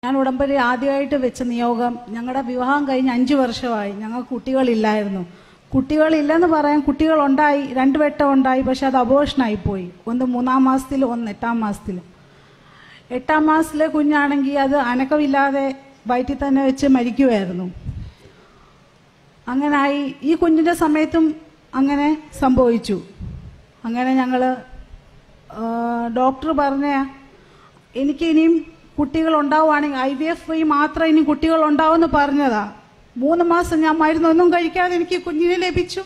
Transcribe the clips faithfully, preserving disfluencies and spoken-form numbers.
ഞാൻ ഉടമ്പടി ആദ്യമായിട്ട് വെച്ച നിയോഗം ഞങ്ങളുടെ വിവാഹം കഴിഞ്ഞ് അഞ്ച് വർഷമായി. ഞങ്ങൾ കുട്ടികളില്ലായിരുന്നു. കുട്ടികളില്ലെന്ന് പറയാൻ കുട്ടികളുണ്ടായി, രണ്ട് വട്ടം ഉണ്ടായി. പക്ഷെ അത് അബോർഷനായിപ്പോയി. ഒന്ന് മൂന്നാം മാസത്തിൽ, ഒന്ന് എട്ടാം മാസത്തിൽ. എട്ടാം മാസത്തിലെ കുഞ്ഞാണെങ്കിൽ അത് അനക്കമില്ലാതെ വയറ്റിൽ തന്നെ വെച്ച് മരിക്കുമായിരുന്നു. അങ്ങനായി ഈ കുഞ്ഞിൻ്റെ സമയത്തും അങ്ങനെ സംഭവിച്ചു. അങ്ങനെ ഞങ്ങൾ ഡോക്ടർ പറഞ്ഞ എനിക്ക് ഇനിയും കുട്ടികൾ ഉണ്ടാവുകയാണെങ്കിൽ ഐ വി എഫ് വഴി മാത്രം ഇനി കുട്ടികൾ ഉണ്ടാവുമെന്ന് പറഞ്ഞതാ. മൂന്ന് മാസം ഞാൻ മരുന്നൊന്നും കഴിക്കാതെ എനിക്ക് കുഞ്ഞിനെ ലഭിച്ചു.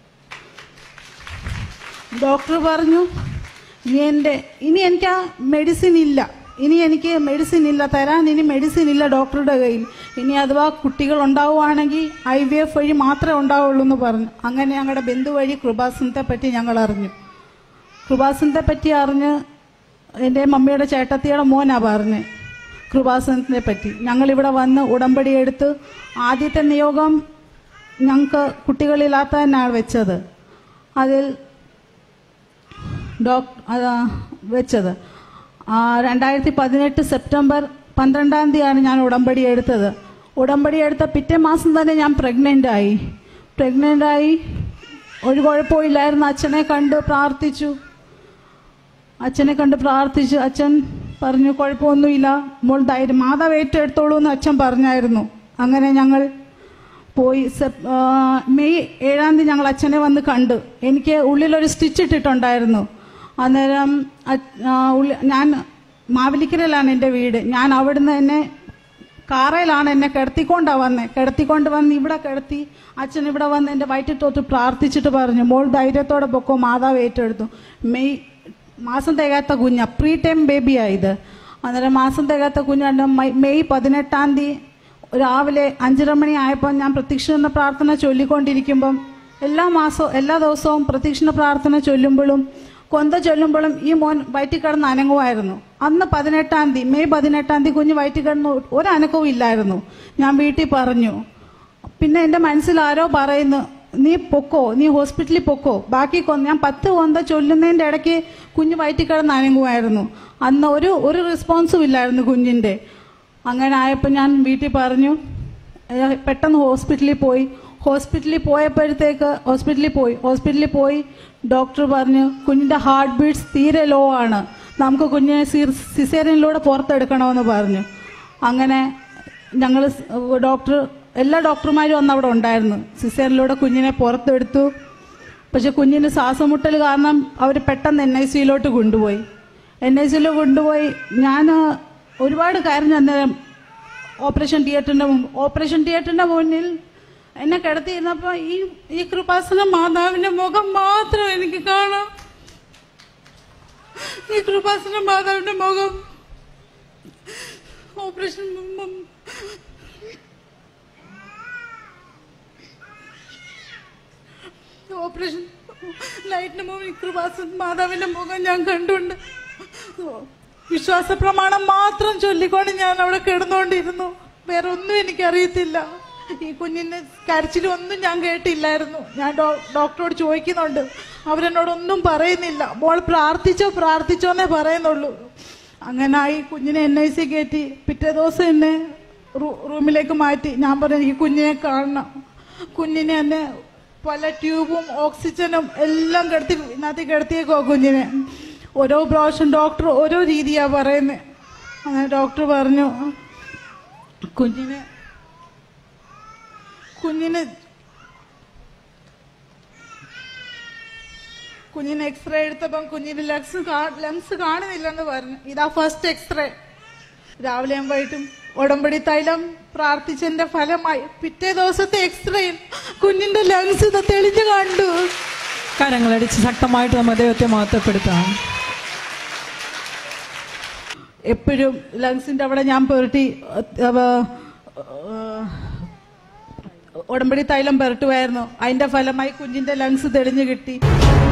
ഡോക്ടർ പറഞ്ഞു ഇനി എൻ്റെ ഇനി എനിക്ക് ആ മെഡിസിൻ ഇല്ല, ഇനി എനിക്ക് മെഡിസിൻ ഇല്ല തരാൻ, ഇനി മെഡിസിൻ ഇല്ല ഡോക്ടറുടെ കയ്യിൽ. ഇനി അഥവാ കുട്ടികൾ ഉണ്ടാവുകയാണെങ്കിൽ ഐ വി എഫ് വഴി മാത്രമേ ഉണ്ടാവുള്ളൂ എന്ന് പറഞ്ഞു. അങ്ങനെ ഞങ്ങളുടെ ബന്ധു വഴി കൃപാസനത്തെ പറ്റി ഞങ്ങൾ അറിഞ്ഞു. കൃപാസനത്തെ പറ്റി അറിഞ്ഞ് എൻ്റെ മമ്മിയുടെ ചേട്ടത്തിയുടെ മോനാ പറഞ്ഞ് കൃപാസനത്തിനെ പറ്റി. ഞങ്ങളിവിടെ വന്ന് ഉടമ്പടി എടുത്ത് ആദ്യത്തെ നിയോഗം ഞങ്ങൾക്ക് കുട്ടികളില്ലാത്ത തന്നെയാണ് വെച്ചത്. അതിൽ ഡോക്ടർ വെച്ചത് രണ്ടായിരത്തി പതിനെട്ട് സെപ്റ്റംബർ പന്ത്രണ്ടാം തീയതിയാണ് ഞാൻ ഉടമ്പടി എടുത്തത്. ഉടമ്പടി എടുത്ത പിറ്റേ മാസം തന്നെ ഞാൻ പ്രഗ്നൻ്റ് ആയി. പ്രഗ്നൻ്റ് ആയി ഒരു കുഴപ്പമില്ലായിരുന്നു. അച്ഛനെ കണ്ട് പ്രാർത്ഥിച്ചു. അച്ഛനെ കണ്ട് പ്രാർത്ഥിച്ചു. അച്ഛൻ പറഞ്ഞു കുഴപ്പമൊന്നുമില്ല, മോൾ ധൈര്യം, മാതാവ് ഏറ്റെടുത്തോളൂ എന്ന് അച്ഛൻ പറഞ്ഞായിരുന്നു. അങ്ങനെ ഞങ്ങൾ പോയി. മെയ് ഏഴാം തീയതി ഞങ്ങൾ അച്ഛനെ വന്ന് കണ്ടു. എനിക്ക് ഉള്ളിലൊരു സ്റ്റിച്ച് ഇട്ടിട്ടുണ്ടായിരുന്നു. അന്നേരം ഞാൻ മാവേലിക്കരയിലാണ് എൻ്റെ വീട്. ഞാൻ അവിടുന്ന് തന്നെ കാറയിലാണ് എന്നെ കിടത്തിക്കൊണ്ടാണ് വന്നത്. കിടത്തിക്കൊണ്ട് വന്ന് ഇവിടെ കിടത്തി അച്ഛൻ ഇവിടെ വന്ന് എൻ്റെ വയറ്റിൽ തൊട്ട് പ്രാർത്ഥിച്ചിട്ട് പറഞ്ഞു മോൾ ധൈര്യത്തോടെ പൊക്കോ, മാതാവ് ഏറ്റെടുത്തു. മെയ് മാസം തികയാത്ത കുഞ്ഞ, പ്രീ ടൈം ബേബിയായത്. അന്നേരം മാസം തികയാത്ത കുഞ്ഞാണ്ട് മെയ് പതിനെട്ടാം തീയതി രാവിലെ അഞ്ചര മണി ആയപ്പോൾ ഞാൻ പ്രത്യക്ഷണ പ്രാർത്ഥന ചൊല്ലിക്കൊണ്ടിരിക്കുമ്പം എല്ലാ മാസവും എല്ലാ ദിവസവും പ്രത്യക്ഷണ പ്രാർത്ഥന ചൊല്ലുമ്പോഴും കൊന്ത ചൊല്ലുമ്പോഴും ഈ മോൻ വയറ്റിൽ കിടന്ന് അനങ്ങുമായിരുന്നു. അന്ന് പതിനെട്ടാം തീയതി മെയ് പതിനെട്ടാം തീയതി കുഞ്ഞ് വയറ്റിൽ കിടന്ന് ഒരനക്കവും ഇല്ലായിരുന്നു. ഞാൻ വീട്ടിൽ പറഞ്ഞു. പിന്നെ എൻ്റെ മനസ്സിൽ ആരോ പറയുന്നു നീ പൊക്കോ, നീ ഹോസ്പിറ്റലിൽ പൊക്കോ, ബാക്കി കൊന്ത ഞാൻ പത്ത് കൊന്ത ചൊല്ലുന്നതിൻ്റെ ഇടയ്ക്ക് കുഞ്ഞ് വയറ്റിൽ കിടന്ന് അനങ്ങുമായിരുന്നു. അന്ന് ഒരു ഒരു റെസ്പോൺസും ഇല്ലായിരുന്നു കുഞ്ഞിൻ്റെ. അങ്ങനെ ആയപ്പോൾ ഞാൻ വീട്ടിൽ പറഞ്ഞു. പെട്ടെന്ന് ഹോസ്പിറ്റലിൽ പോയി. ഹോസ്പിറ്റലിൽ പോയപ്പോഴത്തേക്ക് ഹോസ്പിറ്റലിൽ പോയി ഹോസ്പിറ്റലിൽ പോയി ഡോക്ടർ പറഞ്ഞു കുഞ്ഞിൻ്റെ ഹാർട്ട് ബീറ്റ്സ് തീരെ ലോ ആണ്, നമുക്ക് കുഞ്ഞിനെ സിസേറിയനിലൂടെ പുറത്തെടുക്കണമെന്ന് പറഞ്ഞു. അങ്ങനെ ഞങ്ങൾ ഡോക്ടർ എല്ലാ ഡോക്ടർമാരും അന്ന് അവിടെ ഉണ്ടായിരുന്നു. സിസേറിയനിലൂടെ കുഞ്ഞിനെ പുറത്തെടുത്തു. പക്ഷെ കുഞ്ഞിന് ശ്വാസമുട്ടൽ കാരണം അവർ പെട്ടെന്ന് എൻ ഐ സിയിലോട്ട് കൊണ്ടുപോയി. എൻ ഐ സിയിൽ കൊണ്ടുപോയി ഞാൻ ഒരുപാട് കാര്യം അന്നേരം ഓപ്പറേഷൻ തിയേറ്ററിൻ്റെ മുമ്പ് ഓപ്പറേഷൻ തിയേറ്ററിൻ്റെ മുന്നിൽ എന്നെ കിടത്തിയിരുന്നപ്പോൾ ഈ ഈ കൃപാസന മാതാവിൻ്റെ മുഖം മാത്രം എനിക്ക് കാണാം. ഈ കൃപാസന മാതാവിൻ്റെ മുഖം ഓപ്പറേഷൻ ഓപ്പറേഷൻ ലൈറ്റിന് മുമ്പ് ഈ കൃപാസന മാതാവിൻ്റെ മുഖം ഞാൻ കണ്ടുണ്ട്. വിശ്വാസ പ്രമാണം മാത്രം ചൊല്ലിക്കൊണ്ട് ഞാൻ അവിടെ കിടന്നുകൊണ്ടിരുന്നു. വേറെ ഒന്നും എനിക്കറിയത്തില്ല. ഈ കുഞ്ഞിൻ്റെ കരച്ചിലൊന്നും ഞാൻ കേട്ടില്ലായിരുന്നു. ഞാൻ ഡോക്ടറോട് ചോദിക്കുന്നുണ്ട്, അവരെന്നോടൊന്നും പറയുന്നില്ല. മോൾ പ്രാർത്ഥിച്ചോ പ്രാർത്ഥിച്ചോന്നേ പറയുന്നുള്ളൂ. അങ്ങനെ ഈ കുഞ്ഞിനെ എൻ ഐ സി കയറ്റി. പിറ്റേ ദിവസം എന്നെ റൂമിലേക്ക് മാറ്റി. ഞാൻ പറഞ്ഞു ഈ കുഞ്ഞിനെ കാണണം. കുഞ്ഞിനെ എന്നെ പല ട്യൂബും ഓക്സിജനും എല്ലാം കിടത്തി ഇതിനകത്ത് കിടത്തിയേക്കോ കുഞ്ഞിനെ. ഓരോ പ്രാവശ്യം ഡോക്ടർ ഓരോ രീതിയാണ് പറയുന്നത്. അങ്ങനെ ഡോക്ടർ പറഞ്ഞു കുഞ്ഞിന് കുഞ്ഞിന് കുഞ്ഞിന് എക്സ്റേ എടുത്തപ്പം കുഞ്ഞിന് ലങ്സ് ലങ്സ് കാണുന്നില്ലെന്ന് പറഞ്ഞു. ഇതാ ഫസ്റ്റ് എക്സ്റേ. രാവിലെയും വൈകിട്ടും ഉടമ്പടി തൈലം പ്രാർത്ഥിച്ചതിന്റെ ഫലമായി പിറ്റേ ദിവസത്തെ എക്സ്റേയിൽ കുഞ്ഞിന്റെ ലങ്സ് തെളിഞ്ഞു കണ്ടു. കരങ്ങളടിച്ച് ശക്തമായിട്ട് നമ്മൾ ദൈവത്തെ മഹത്വപ്പെടുത്താം. എപ്പോഴും ലങ്സിന്റെ അവിടെ ഞാൻ പുരട്ടി ഉടമ്പടി തൈലം പുരട്ടുമായിരുന്നു. അതിന്റെ ഫലമായി കുഞ്ഞിന്റെ ലങ്സ് തെളിഞ്ഞു കിട്ടി.